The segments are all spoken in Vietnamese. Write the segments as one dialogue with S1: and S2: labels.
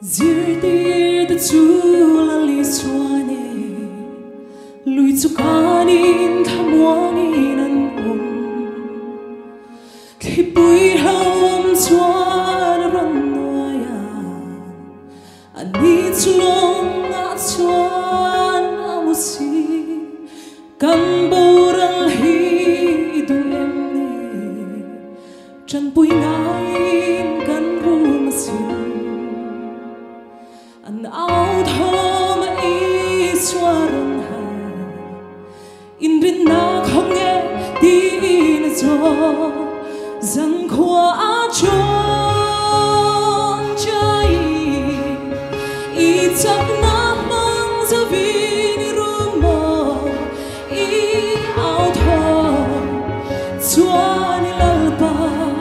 S1: Zirtir the chula liswane lui chukanin thamwangin an khi bui hom chuan ron noya ani chulong na chuan amusi kan boral hi du em ni chan bui ngain kan rumasin an ao thom i swaron hai in rin na không nghe tin cho rằng khoa chôn trái i chắc nam mang giờ vin rumo i ao thom chuan lalpa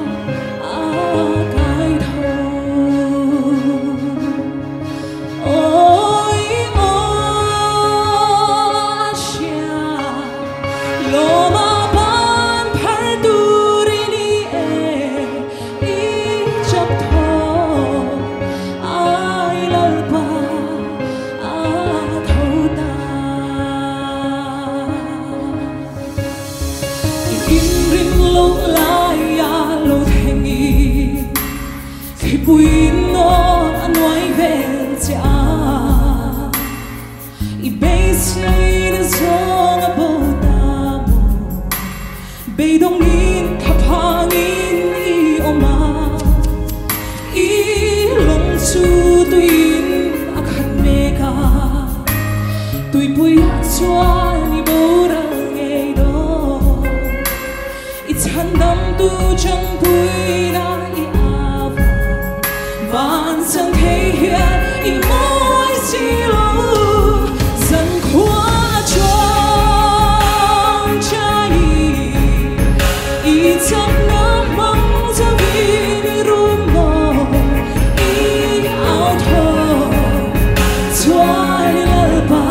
S1: bùi nó nói về cha i bây say nó gió ngập bầu ta mồ bây đông in khắp hàng in i oma i lòng su tuin akhat meka tui bùi chuan i bầu ra nghe đó i chan đam tu chẳng bùi na bạn chẳng thấy hiện i mỗi xì lô dần khóa trong trái i chắc nắng mong ra vì rung mò i áo thơ xoay lơ bà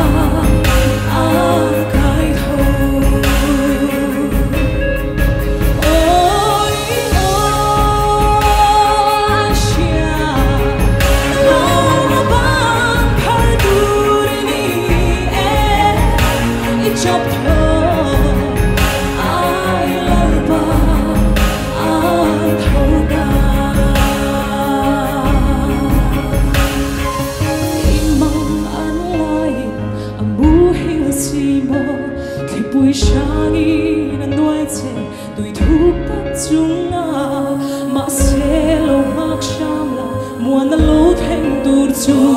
S1: cái thôi chọc thơ ai lalpa ai thâu ca imang an lai amu hil si mo khi bui shangi nan nuai che tui thu tak chung na ma se lo mak sham la muan lo theng tur chu